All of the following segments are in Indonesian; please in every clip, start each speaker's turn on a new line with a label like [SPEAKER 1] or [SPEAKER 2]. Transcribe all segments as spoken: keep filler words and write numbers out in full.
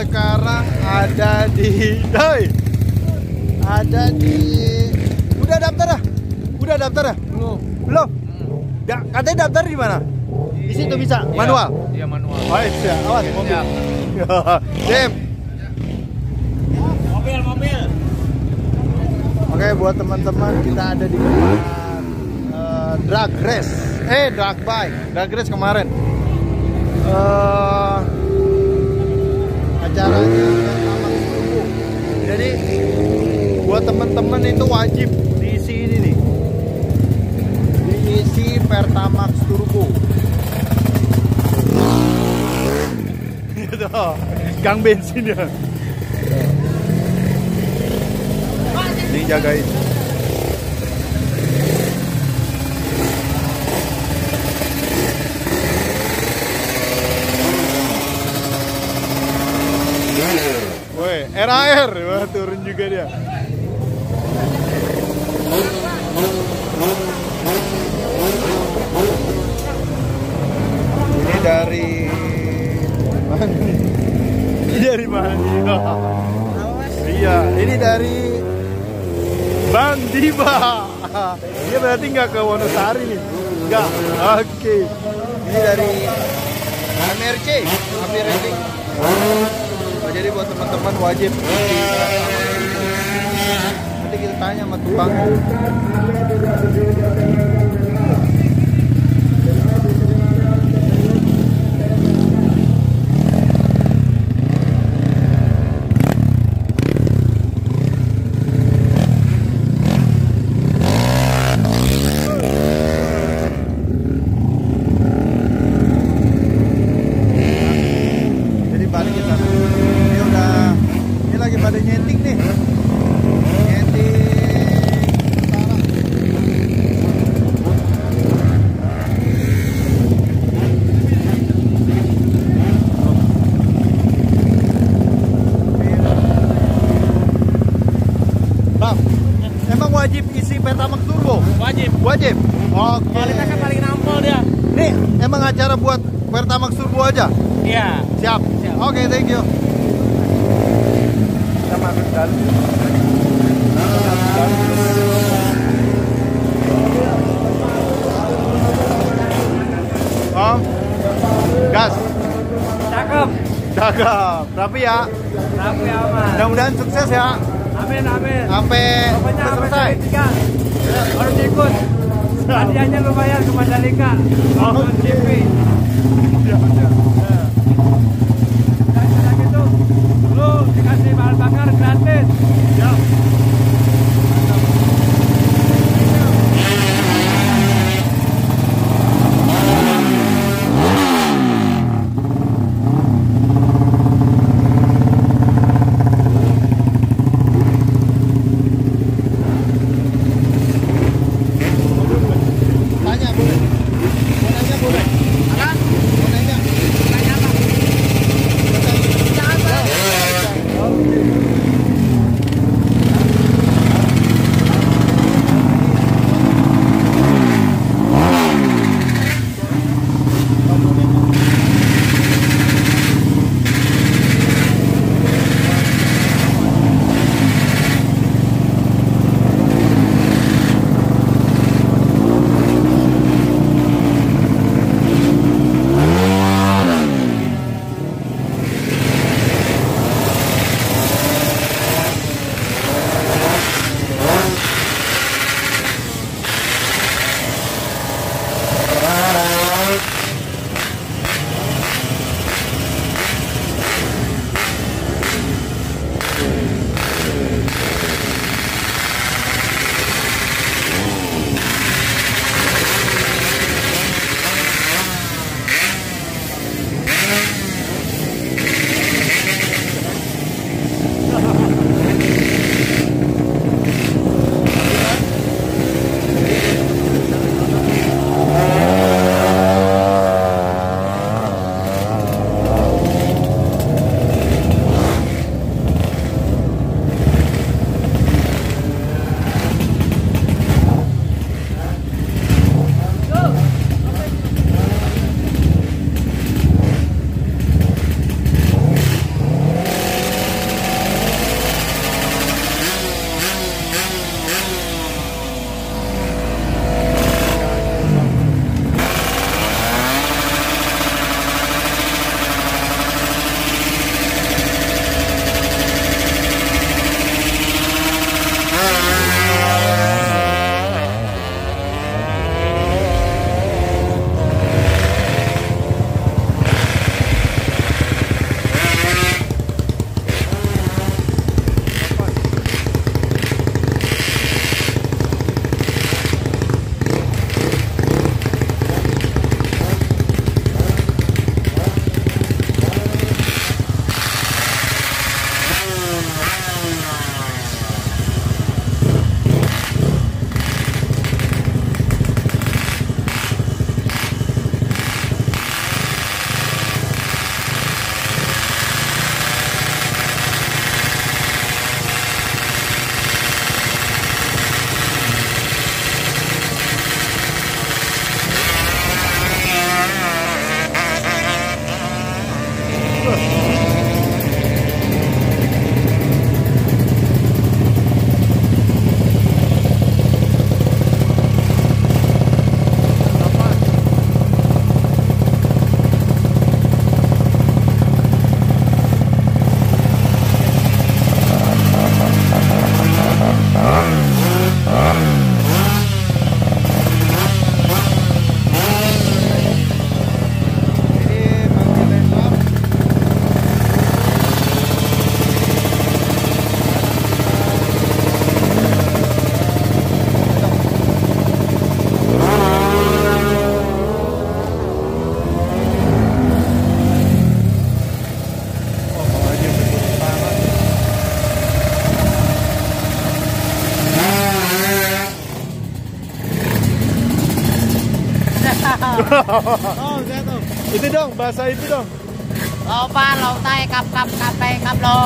[SPEAKER 1] sekarang ada di Doi. Ada di Udah daftar dah? Udah daftar dah?
[SPEAKER 2] Belum.
[SPEAKER 1] Belum? Ya, katanya daftar di mana? Di situ bisa manual.
[SPEAKER 2] Iya, manual.
[SPEAKER 1] Baik, siap. Awas mobil.
[SPEAKER 2] Siap.
[SPEAKER 1] Sip.
[SPEAKER 2] Mobil, mobil.
[SPEAKER 1] Oke, buat teman-teman kita ada di depan uh, drag race. Eh, drag bike. Drag race kemarin. Uh, acaranya Pertamax Turbo. Jadi buat teman-teman itu wajib diisi ini nih. Diisi Pertamax Turbo. Gitu. Gang bensin ya. Ini jagain. Woi, R A R, wah turun juga dia. Ini dari mana? Ini dari mana? Iya, ini dari Bang Diba. Dia berarti nggak ke Wonosari nih? Nggak. Oke. Ini dari M R C, Api Racing. Oh, jadi buat teman-teman wajib. Nanti kita tanya sama tukangnya. Ini udah, ini lagi pada nyeting nih, nyeting Bang, emang wajib isi Pertamax Turbo?
[SPEAKER 2] Wajib.
[SPEAKER 1] Wajib? Oke.
[SPEAKER 2] Kualitasnya paling nampol dia.
[SPEAKER 1] Nih, emang acara buat Pertamax Turbo aja?
[SPEAKER 2] Iya.
[SPEAKER 1] Siap.
[SPEAKER 2] Siap.
[SPEAKER 1] Oke, okay, thank you. Kita masuk dalam. Om, gas.
[SPEAKER 2] Cakep.
[SPEAKER 1] Cakep. Rapi ya.
[SPEAKER 2] Rapi aman.
[SPEAKER 1] Mudah-mudahan sukses ya.
[SPEAKER 2] Amin, amin.
[SPEAKER 1] Sampai
[SPEAKER 2] Pokoknya sampai
[SPEAKER 1] selesai.
[SPEAKER 2] tiga. Harus ikut. Hadiahnya lumayan ke Mandalika. Nonton T V.
[SPEAKER 1] Ya, ya.
[SPEAKER 2] Dan gitu, lu dikasih bahan bakar gratis.
[SPEAKER 1] Ya. Tanya boleh? Mau nanya boleh? Akan? Oh, jatuh. Itu dong, bahasa itu dong.
[SPEAKER 2] Lopa, lautai, kap, kap, kape, kap, lo.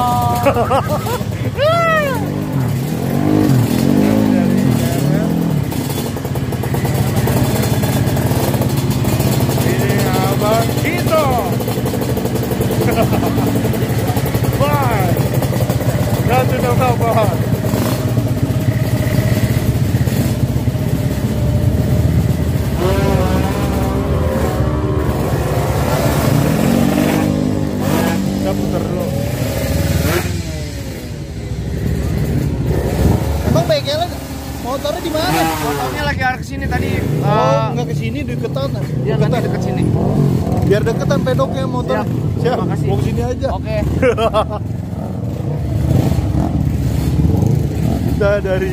[SPEAKER 1] Ini abang Kito. Wah, satu dong bawah. Kita putar dulu.
[SPEAKER 3] Emang bengkelnya motornya di mana?
[SPEAKER 2] Motornya lagi arah kesini tadi.
[SPEAKER 3] Oh,
[SPEAKER 2] eh,
[SPEAKER 3] nggak ke sini deketan.
[SPEAKER 2] Dia nanti dekat sini.
[SPEAKER 3] Biar deketan pedoknya motor.
[SPEAKER 2] Siap.
[SPEAKER 1] Siap,
[SPEAKER 2] Terima kasih.
[SPEAKER 1] mau kesini aja.
[SPEAKER 2] Oke.
[SPEAKER 1] Kita dari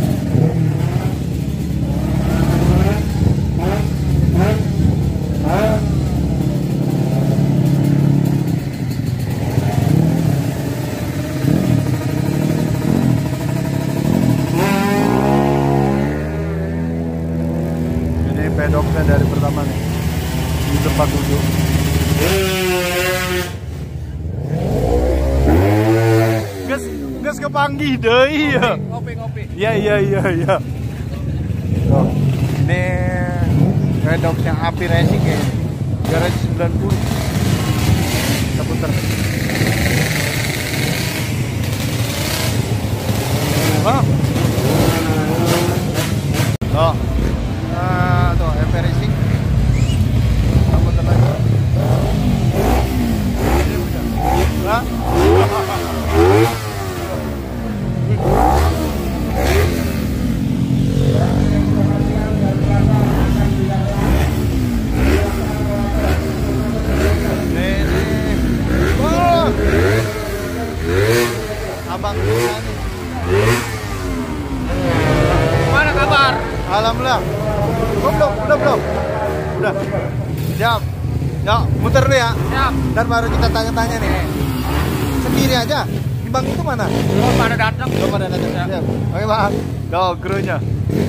[SPEAKER 1] ini pedoknya dari pertama nih di tempat duduk. Gas, gas kepanggih deh ya.
[SPEAKER 2] Ngopi, ngopi.
[SPEAKER 1] Iya iya iya iya. Oh, ini pedok yang api racing ya. Garage sembilan puluh. Kita putar. Oh. Oh. Nah, tuh api racing. Kita putar lagi. Hah? Abang kita nih.
[SPEAKER 2] Mana kabar?
[SPEAKER 1] Alhamdulillah. Oh, belum, udah belum. Udah. Siap. Ya, muter dulu ya.
[SPEAKER 2] Siap.
[SPEAKER 1] Dan baru kita tanya-tanya nih. Sendiri aja. Di bang itu mana?
[SPEAKER 2] Belum pada datang.
[SPEAKER 1] Belum ada datang. Siap. Oke, Bang. Go, krunya.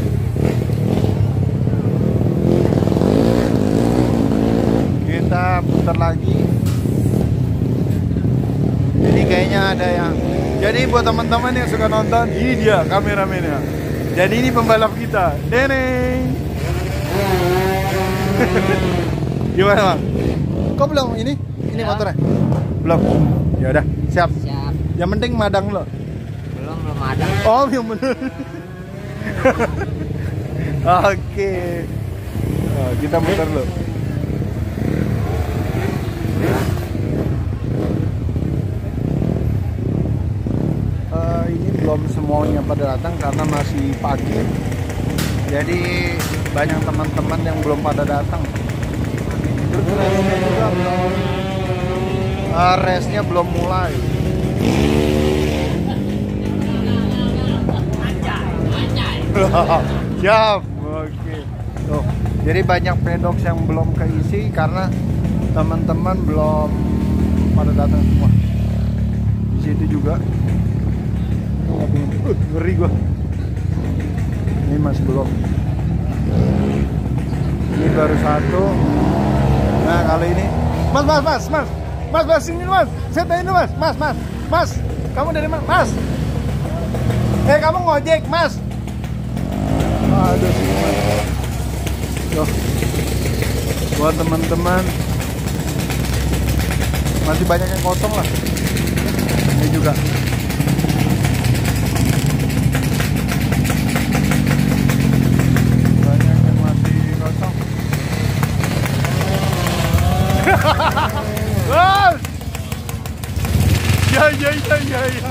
[SPEAKER 1] Kita putar lagi. Jadi kayaknya ada yang. Jadi buat teman-teman yang suka nonton, ini dia kameramennya. Jadi ini pembalap kita, Neneng. Gimana Bang?
[SPEAKER 3] Kok belum ini? Ini
[SPEAKER 2] Ya.
[SPEAKER 3] motornya.
[SPEAKER 1] Belum. Ya udah, siap.
[SPEAKER 2] Siap.
[SPEAKER 1] Yang penting madang lo.
[SPEAKER 2] Belum, belum ada.
[SPEAKER 1] Oh, yang bener. Oke. Oh, kita muter lo. Eh, ini belum semuanya pada datang karena masih pagi. Jadi banyak teman-teman yang belum pada datang. Terus race-nya juga belum. Uh, race-nya belum mulai. Siap. Oke. Tuh. Jadi banyak pedok yang belum keisi karena teman-teman belum pada datang semua. Di situ juga. Uh, ngeri gua. Ini masih belum. Ini baru satu. Nah, kali ini. Mas, mas, mas, mas. Mas, mas, sini mas. Saya tanya dulu mas. Mas, mas. Mas, kamu dari mana? Mas. Eh, kamu ngojek, mas. Aduh, tuh. Buat teman-teman masih banyak yang kosong lah. Ini juga. Banyak yang masih kosong. Bos. Ya ya ya ya ya.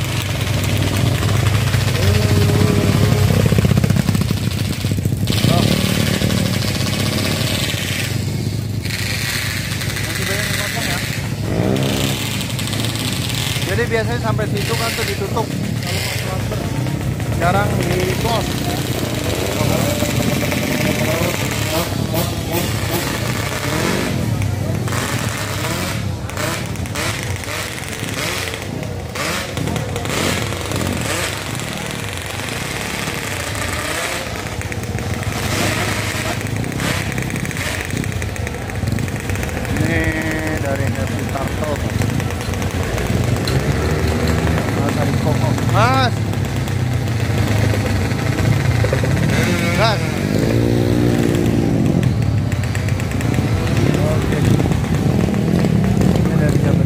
[SPEAKER 1] Jadi biasanya sampai situ kan tuh ditutup kalau mau transfer. Sekarang di close. belas. Oke. Ini dari siapa?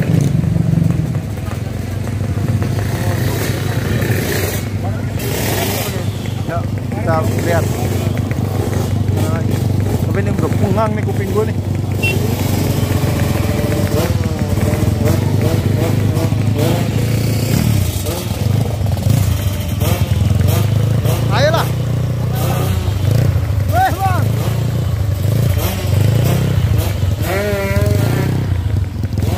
[SPEAKER 1] Ya, kita lihat. Mana lagi? Tapi ini udah pungang nih kuping gue nih. Ayolah. Weh, Bang.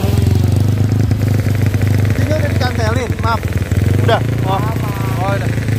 [SPEAKER 1] Tinggal dikantelin, maaf. Udah. Oh, oh udah.